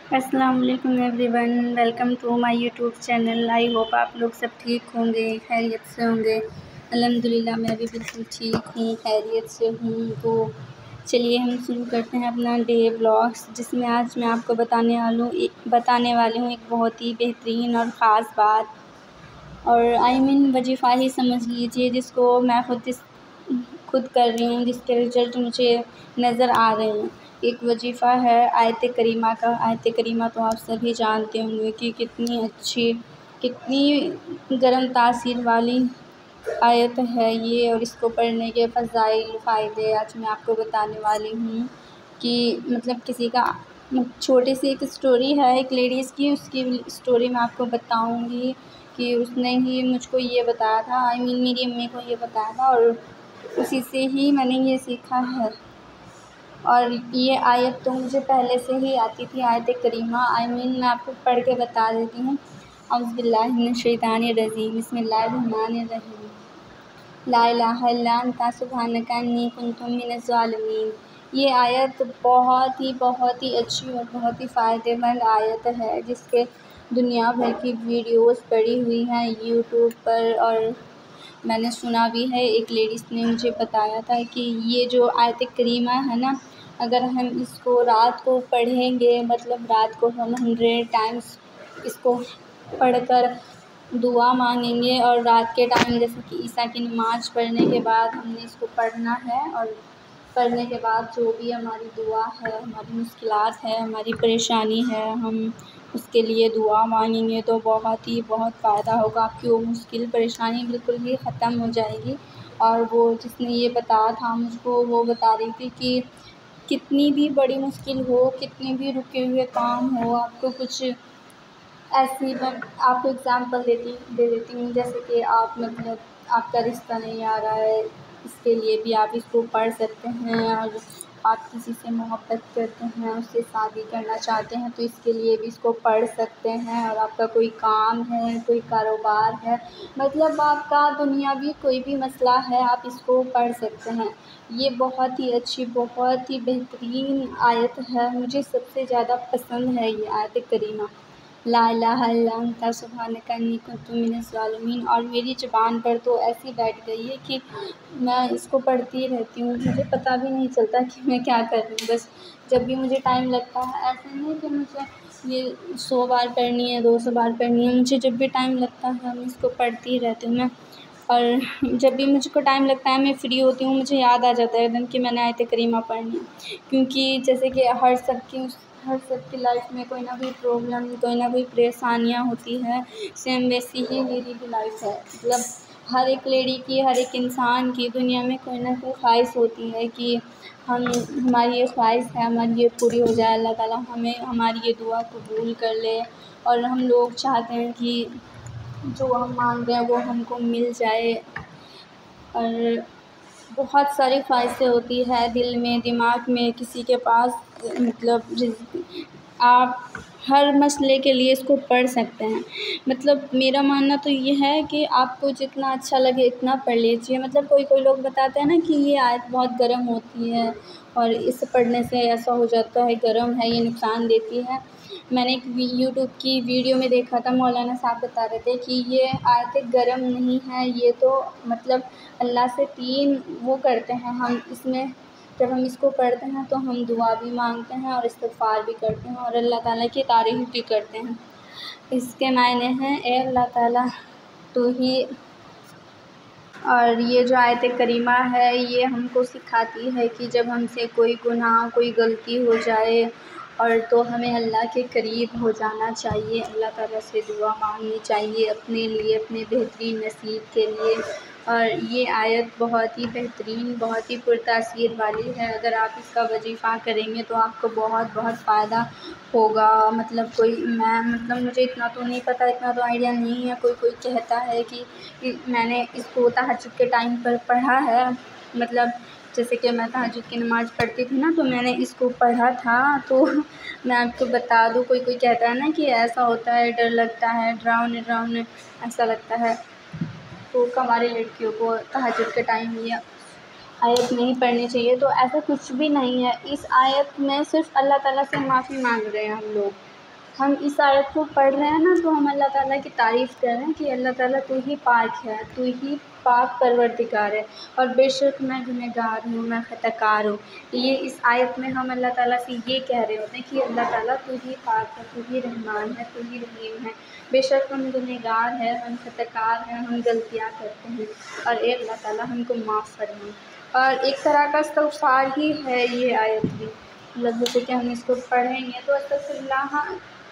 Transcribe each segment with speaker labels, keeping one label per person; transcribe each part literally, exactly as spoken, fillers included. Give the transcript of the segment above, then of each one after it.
Speaker 1: अस्सलाम वालेकुम everyone, welcome to my YouTube channel. I hope आप लोग सब ठीक होंगे, खैरियत से होंगे। अल्हम्दुलिल्लाह मैं भी बिल्कुल ठीक हूँ, खैरियत से हूँ। तो चलिए हम शुरू करते हैं अपना डे व्लॉग्स, जिसमें आज मैं आपको बताने वालूँ बताने वाली हूँ एक बहुत ही बेहतरीन और ख़ास बात। और आई मीन वजीफ़ा ही समझ लीजिए, जिसको मैं खुद इस खुद कर रही हूँ, जिसके रिज़ल्ट मुझे नज़र आ रहे हैं। एक वजीफ़ा है आयत करीमा का। आयत करीमा तो आप सभी जानते होंगे कि कितनी अच्छी, कितनी गर्म तासीर वाली आयत है ये, और इसको पढ़ने के फ़ज़ाइल फ़ायदे आज मैं आपको बताने वाली हूँ। कि मतलब किसी का छोटी सी एक स्टोरी है एक लेडीज़ की, उसकी स्टोरी मैं आपको बताऊँगी कि उसने ही मुझको ये बताया था, आई मीन मेरी अम्मी को ये बताया था, और उसी से ही मैंने ये सीखा है। और ये आयत तो मुझे पहले से ही आती थी, आयत करीमा। आई मीन मैं आपको पढ़ के बता देती हूँ। औज़ु बिल्लाहि मिनश शैतानिर रजीम, बिस्मिल्लाहिर रहमानिर रहीम। ला इलाहा इल्ला अंता सुब्हानका अन्नी कुन्तु मिनज़ ज़ालिमीन। ये आयत बहुत ही बहुत ही अच्छी और बहुत ही फ़ायदेमंद आयत है, जिसके दुनिया भर की वीडियोज़ पड़ी हुई हैं यूट्यूब पर, और मैंने सुना भी है। एक लेडीज़ ने मुझे बताया था कि ये जो आयत करीमा है ना, अगर हम इसको रात को पढ़ेंगे, मतलब रात को हम हंड्रेड टाइम्स इसको पढ़कर दुआ मांगेंगे, और रात के टाइम जैसे कि ईशा की नमाज़ पढ़ने के बाद हमने इसको पढ़ना है, और पढ़ने के बाद जो भी हमारी दुआ है, हमारी मुश्किलात है, हमारी परेशानी है, हम उसके लिए दुआ मांगेंगे तो बहुत ही बहुत फ़ायदा होगा। आपकी वो मुश्किल परेशानी बिल्कुल ही ख़त्म हो जाएगी। और वो जिसने ये बताया था मुझको, वो बता रही थी कि कितनी भी बड़ी मुश्किल हो, कितने भी रुके हुए काम हो, आपको कुछ ऐसी, मैं आपको एग्ज़ाम्पल देती दे देती हूँ, जैसे कि आप मतलब आपका रिश्ता नहीं आ रहा है, इसके लिए भी आप इसको पढ़ सकते हैं। और आप किसी से मोहब्बत करते हैं, उससे शादी करना चाहते हैं, तो इसके लिए भी इसको पढ़ सकते हैं। और आपका कोई काम है, कोई कारोबार है, मतलब आपका दुनियावी कोई भी मसला है, आप इसको पढ़ सकते हैं। ये बहुत ही अच्छी, बहुत ही बेहतरीन आयत है। मुझे सबसे ज़्यादा पसंद है ये आयत करीमा, ला इलाहा इल्ला अंता सुब्हानका अन्नी कुन्तु मिनज़ ज़ालिमीन। और मेरी ज़ुबान पर तो ऐसी बैठ गई है कि मैं इसको पढ़ती रहती हूँ, मुझे पता भी नहीं चलता कि मैं क्या कर रही हूँ। बस जब भी मुझे टाइम लगता है, ऐसा नहीं कि मुझे ये सौ बार पढ़नी है, दो सौ बार पढ़नी है, मुझे जब भी टाइम लगता है मैं इसको पढ़ती रहती हूँ मैं। और जब भी मुझको टाइम लगता है, मैं फ्री होती हूँ, मुझे याद आ जाता है एकदम कि मैंने आयत करीमा पढ़नी है। क्योंकि जैसे कि हर सबकी हर सबकी लाइफ में कोई ना कोई प्रॉब्लम, कोई ना कोई परेशानियाँ होती हैं, सेम वैसी ही मेरी भी लाइफ है। मतलब हर एक लेडी की, हर एक इंसान की दुनिया में कोई ना कोई ख्वाहिश होती है कि हम हमारी ये ख्वाहिश है, हमारी ये पूरी हो जाए, अल्लाह ताला हमें हमारी ये दुआ कबूल कर ले। और हम लोग चाहते हैं कि जो हम मांग रहे हैं वो हमको मिल जाए। और बहुत सारी ख्वाहिशें होती है दिल में, दिमाग में, किसी के पास, मतलब रिज़्क़, आप हर मसले के लिए इसको पढ़ सकते हैं। मतलब मेरा मानना तो ये है कि आपको जितना अच्छा लगे इतना पढ़ लीजिए। मतलब कोई कोई लोग बताते हैं ना कि ये आयत बहुत गर्म होती है, और इसे पढ़ने से ऐसा हो जाता है, गर्म है, ये नुकसान देती है। मैंने एक यूट्यूब की वीडियो में देखा था, मौलाना साहब बता रहे थे कि ये आयत गर्म नहीं है, ये तो मतलब अल्लाह से तीन वो करते हैं हम इसमें। जब हम इसको पढ़ते हैं तो हम दुआ भी मांगते हैं, और इस्तिग़फ़ार भी करते हैं, और अल्लाह ताला की तारीफ़ भी करते हैं। इसके मायने हैं, ए अल्लाह ताला तू ही। और ये जो आयत करीमा है, ये हमको सिखाती है कि जब हमसे कोई गुनाह, कोई गलती हो जाए, और तो हमें अल्लाह के करीब हो जाना चाहिए, अल्लाह ताला से दुआ मांगनी चाहिए अपने लिए, अपने बेहतरीन नसीब के लिए। और ये आयत बहुत ही बेहतरीन, बहुत ही पुरतासीर वाली है। अगर आप इसका वजीफ़ा करेंगे तो आपको बहुत बहुत फ़ायदा होगा। मतलब कोई मैं मतलब मुझे इतना तो नहीं पता, इतना तो आइडिया नहीं है। कोई कोई कहता है कि, कि मैंने इसको तहज्जुद के टाइम पर पढ़ा है, मतलब जैसे कि मैं तहज्जुद की नमाज़ पढ़ती थी ना, तो मैंने इसको पढ़ा था। तो मैं आपको बता दूँ, कोई कोई कहता है ना कि ऐसा होता है, डर लगता है, डरावने डरावने ऐसा लगता है, तो हमारी लड़कियों को तहज्जुद के टाइम ये आयत नहीं पढ़नी चाहिए। तो ऐसा कुछ भी नहीं है। इस आयत में सिर्फ़ अल्लाह ताला से माफ़ी मांग रहे हैं हम लोग, हम इस आयत को पढ़ रहे हैं ना, तो हम अल्लाह ताला की तारीफ़ कर रहे हैं कि अल्लाह ताला तू ही पाक है, तू ही पाक परवरदिगार है, और बेशक मैं गुनहगार हूँ, मैं ख़ताकार हूँ। ये इस आयत में हम अल्लाह ताला से ये कह रहे होते हैं कि अल्लाह ताला तू ही पाक है, तू ही रहमान है, तू ही रहीम है। बेशक हम गुनहगार हैं, हम ख़ताकार हैं, हम गलतियाँ करते हैं, और ए अल्लाह ताला हमको माफ़ फरमाए। और एक तरह का इस्तग़फ़ार ही है ये आयत भी, मतलब जैसे कि हम इसको पढ़ेंगे तो अस्तग़फ़िरुल्लाह,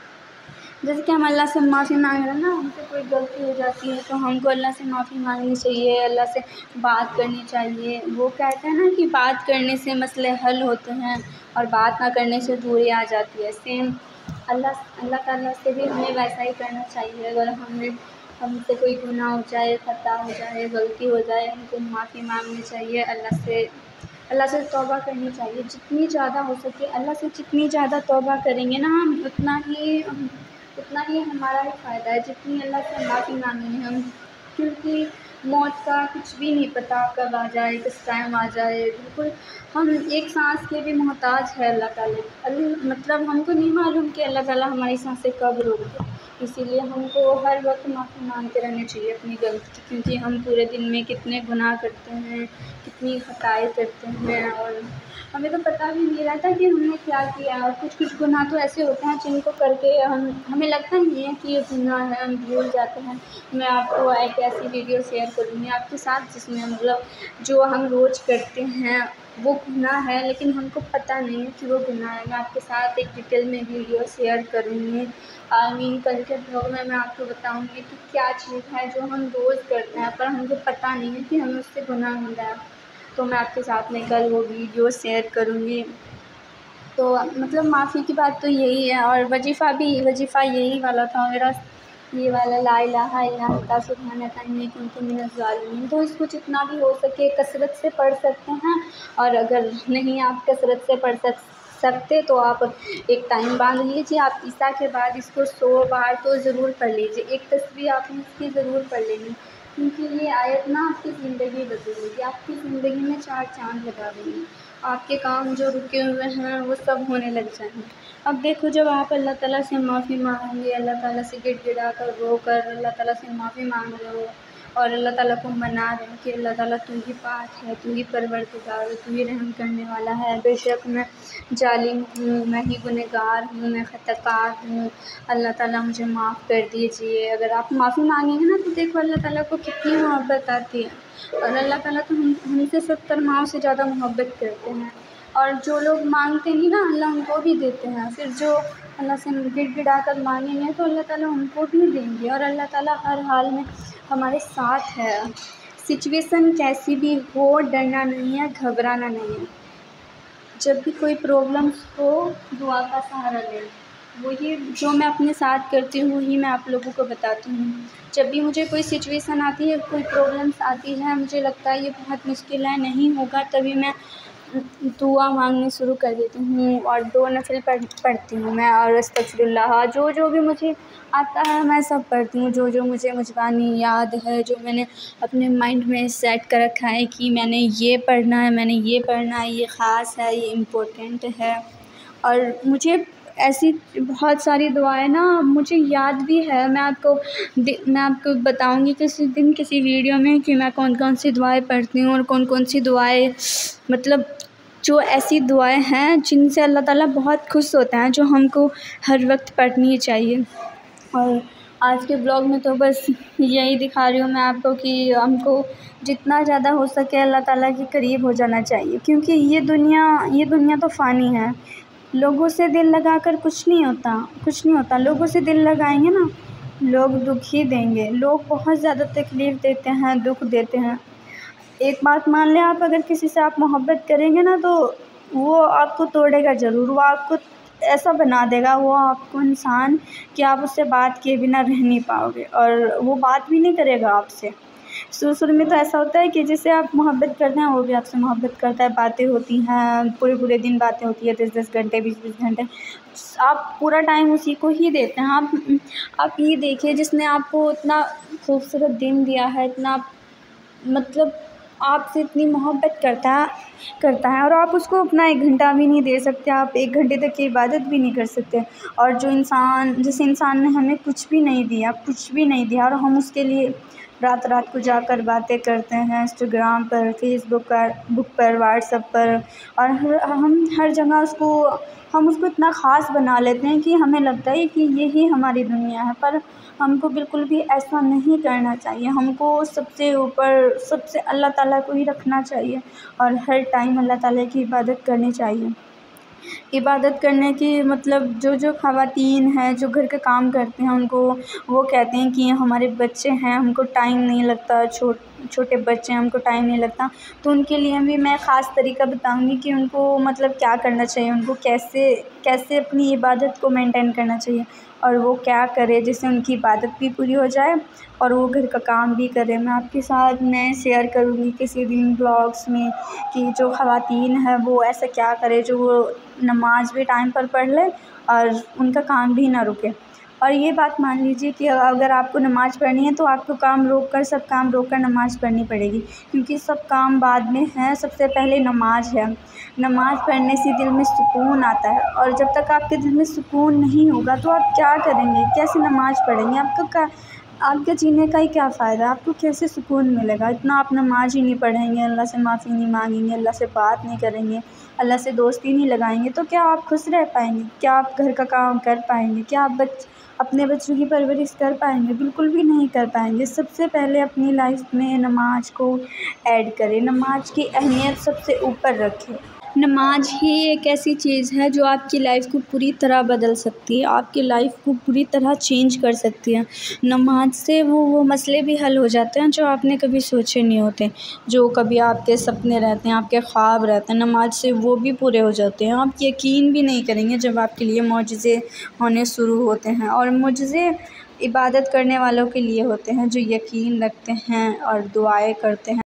Speaker 1: जैसे कि हम अल्लाह से माफ़ी मांग रहे हैं ना, हमसे कोई गलती हो जाती है तो हमको अल्लाह से माफ़ी मांगनी चाहिए, अल्लाह से बात करनी चाहिए। वो कहते हैं ना कि बात करने से मसले हल होते हैं और बात ना करने से दूरी आ जाती है। सेम अल्लाह अल्लाह ताला से भी हमें वैसा ही करना चाहिए। अगर हमें हमसे कोई गुनाह हो जाए, खता हो जाए, गलती हो जाए, हमको माफ़ी मांगनी चाहिए, अल्लाह से अल्लाह से तौबा करनी चाहिए। जितनी ज़्यादा हो सके अल्लाह से जितनी ज़्यादा तौबा करेंगे ना हम, उतना ही उतना ही हमारा ही फ़ायदा है। जितनी अल्लाह से माफ़ी मांगेंगे हम, क्योंकि मौत का कुछ भी नहीं पता कब आ जाए, किस टाइम आ जाए। बिल्कुल हम एक सांस के भी मोहताज है अल्लाह ताला। अल्लाह मतलब हमको नहीं मालूम कि अल्लाह ताला हमारी सांसें कब रोक दे, इसीलिए हमको हर वक्त माफ़ी मांगते रहना चाहिए अपनी गलती की, क्योंकि हम पूरे दिन में कितने गुनाह करते हैं, कितनी खताएँ करते हैं, और हमें तो पता भी नहीं रहता कि हमने क्या किया। और कुछ कुछ गुनाह तो ऐसे होते हैं जिनको करके हम हमें लगता नहीं है कि ये गुनाह है, हम भूल जाते हैं। मैं आपको एक ऐसी वीडियो शेयर करूँगी आपके साथ जिसमें मतलब जो हम रोज़ करते हैं वो गुनाह है, लेकिन हमको पता नहीं है कि वो गुनाह है। मैं आपके साथ एक डिटेल में वीडियो शेयर करूँगी। आमीन। कल के ब्लॉग में मैं आपको बताऊँगी कि क्या चीज़ है जो हम रोज़ करते हैं पर हमको पता नहीं है कि हमें उससे गुनाह हो रहा है। तो मैं आपके साथ में कल वो वीडियो शेयर करूँगी। तो मतलब माफ़ी की बात तो यही है, और वजीफ़ा भी वजीफ़ा यही वाला था मेरा, ये वाला ला इलाहा इल्ला अंता सुब्हानका इन्नी कुन्तु मिनज़ ज़ालिमीन। तो इसको जितना भी हो सके कसरत से पढ़ सकते हैं, और अगर नहीं आप कसरत से पढ़ सक सकते तो आप एक टाइम बांध लीजिए। आप ईशा के बाद इसको सौ बार तो ज़रूर पढ़ लीजिए। एक तस्बीह आपने इसकी ज़रूर पढ़ लेनी, क्योंकि ये आयत ना आपकी ज़िंदगी बदलेगी, आपकी ज़िंदगी में चार चाँद लगा देगी। आपके काम जो रुके हुए हैं वो सब होने लग जाएंगे। अब देखो, जब आप अल्लाह ताला से माफ़ी मांगेंगे, अल्लाह ताला से गिड़गिड़ा कर रो कर अल्लाह ताला से माफ़ी मांग रहे हो, और अल्लाह ताला को मना रहे हो कि अल्लाह ताला तू ही पाक है, तू ही परवरदिगार है, तू ही रहम करने वाला है, बेशक मैं जालिम हूँ, मैं ही गुनहगार हूँ, मैं ख़ताकार हूँ, अल्लाह ताला मुझे माफ़ कर दीजिए। अगर आप माफ़ी मांगेंगे ना तो देखो अल्लाह ताला को कितनी मोहब्बत आती है, और अल्लाह ताला तो हम हमसे सत्तर माओं से ज़्यादा मोहब्बत करते हैं। और जो लोग मांगते नहीं ना, अल्लाह उनको भी देते हैं। फिर जो अल्लाह से गिड़गिड़ा कर मांगेंगे तो अल्लाह ताला उनको भी देंगे, और अल्लाह ताला हर हाल में हमारे साथ है। सिचुएशन कैसी भी हो, डरना नहीं है, घबराना नहीं है। जब भी कोई प्रॉब्लम्स हो, दुआ का सहारा लें। वही जो मैं अपने साथ करती हूँ वही मैं आप लोगों को बताती हूँ। जब भी मुझे कोई सिचुएशन आती है, कोई प्रॉब्लम्स आती है, मुझे लगता है ये बहुत मुश्किल है, नहीं होगा, तभी मैं दुआ मांगनी शुरू कर देती हूँ, और दो नफ़िल पढ़ पढ़ती हूँ मैं, और अस्तग़फ़िरुल्लाह जो जो भी मुझे आता है मैं सब पढ़ती हूँ। जो जो मुझे मुज़बानी याद है, जो मैंने अपने माइंड में सेट कर रखा है कि मैंने ये पढ़ना है, मैंने ये पढ़ना है, ये ख़ास है, ये इम्पोर्टेंट है। और मुझे ऐसी बहुत सारी दुआएँ ना मुझे याद भी है। मैं आपको मैं आपको बताऊँगी किसी दिन किसी वीडियो में कि मैं कौन कौन सी दुआएँ पढ़ती हूँ, और कौन कौन सी दुआएँ मतलब जो ऐसी दुआएँ हैं जिनसे अल्लाह ताला बहुत खुश होता है, जो हमको हर वक्त पढ़नी चाहिए। और आज के ब्लॉग में तो बस यही दिखा रही हूँ मैं आपको कि हमको जितना ज़्यादा हो सके अल्लाह ताला के करीब हो जाना चाहिए, क्योंकि ये दुनिया ये दुनिया तो फ़ानी है। लोगों से दिल लगाकर कुछ नहीं होता कुछ नहीं होता लोगों से दिल लगाएंगे ना, लोग दुख ही देंगे। लोग बहुत ज़्यादा तकलीफ़ देते हैं, दुख देते हैं। एक बात मान लें, आप अगर किसी से आप मोहब्बत करेंगे ना तो वो आपको तोड़ेगा ज़रूर, वो आपको ऐसा बना देगा, वो आपको इंसान कि आप उससे बात किए बिना रह नहीं पाओगे, और वो बात भी नहीं करेगा आपसे। शुरू शुरू में तो ऐसा होता है कि जिससे आप मोहब्बत करते हैं वो भी आपसे मोहब्बत करता है, बातें होती हैं, पूरे पूरे दिन बातें होती है, दस दस घंटे बीस बीस घंटे आप पूरा टाइम उसी को ही देते हैं। आप आप ये देखिए, जिसने आपको इतना खूबसूरत दिन दिया है, इतना मतलब आपसे इतनी मोहब्बत करता है, करता है और आप उसको अपना एक घंटा भी नहीं दे सकते, आप एक घंटे तक की इबादत भी नहीं कर सकते। और जो इंसान जिस इंसान ने हमें कुछ भी नहीं दिया कुछ भी नहीं दिया और हम उसके लिए रात रात को जाकर बातें करते हैं इंस्टाग्राम पर, फेसबुक पर, बुक पर, व्हाट्सएप पर, और हर हम हर जगह उसको हम उसको इतना ख़ास बना लेते हैं कि हमें लगता है कि यही हमारी दुनिया है। पर हमको बिल्कुल भी ऐसा नहीं करना चाहिए। हमको सबसे ऊपर सबसे अल्लाह ताला को ही रखना चाहिए और हर टाइम अल्लाह ताला की इबादत करनी चाहिए। इबादत करने की मतलब जो जो ख़वातीन हैं जो घर का काम करते हैं उनको वो कहते हैं कि हमारे बच्चे हैं, हमको टाइम नहीं लगता, छोट छोटे बच्चे हैं, हमको टाइम नहीं लगता। तो उनके लिए भी मैं ख़ास तरीका बताऊँगी कि उनको मतलब क्या करना चाहिए, उनको कैसे कैसे अपनी इबादत को मेंटेन करना चाहिए और वो क्या करे जिससे उनकी इबादत भी पूरी हो जाए और वो घर का काम भी करें। मैं आपके साथ मैं शेयर करूँगी किसी दिन ब्लॉग्स में कि जो ख़वातीन है वो ऐसा क्या करे जो वो नमाज़ भी टाइम पर पढ़ लें और उनका काम भी ना रुके। और ये बात मान लीजिए कि अगर आपको नमाज़ पढ़नी है तो आपको काम रोक कर सब काम रोक कर नमाज़ पढ़नी पड़ेगी, क्योंकि सब काम बाद में है, सबसे पहले नमाज़ है। नमाज़ पढ़ने से दिल में सुकून आता है और जब तक आपके दिल में सुकून नहीं होगा तो आप क्या करेंगे, कैसे नमाज़ पढ़ेंगे, आपका क्या आपके जीने का ही क्या फ़ायदा, आपको कैसे सुकून मिलेगा। इतना आप नमाज़ ही नहीं पढ़ेंगे, अल्लाह से माफ़ी नहीं मांगेंगे, अल्लाह से बात नहीं करेंगे, अल्लाह से दोस्ती नहीं लगाएंगे तो क्या आप खुश रह पाएंगे, क्या आप घर का काम कर पाएंगे, क्या आप बच अपने बच्चों की परवरिश कर पाएंगे? बिल्कुल भी नहीं कर पाएंगे। सबसे पहले अपनी लाइफ में नमाज को ऐड करें, नमाज की अहमियत सबसे ऊपर रखें। नमाज ही एक ऐसी चीज़ है जो आपकी लाइफ को पूरी तरह बदल सकती है, आपकी लाइफ को पूरी तरह चेंज कर सकती है। नमाज से वो वो मसले भी हल हो जाते हैं जो आपने कभी सोचे नहीं होते, जो कभी आपके सपने रहते हैं, आपके ख्वाब रहते हैं, नमाज से वो भी पूरे हो जाते हैं। आप यकीन भी नहीं करेंगे जब आपके लिए मौजज़े होने शुरू होते हैं, और मौजज़े इबादत करने वालों के लिए होते हैं जो यकीन रखते हैं और दुआएँ करते हैं।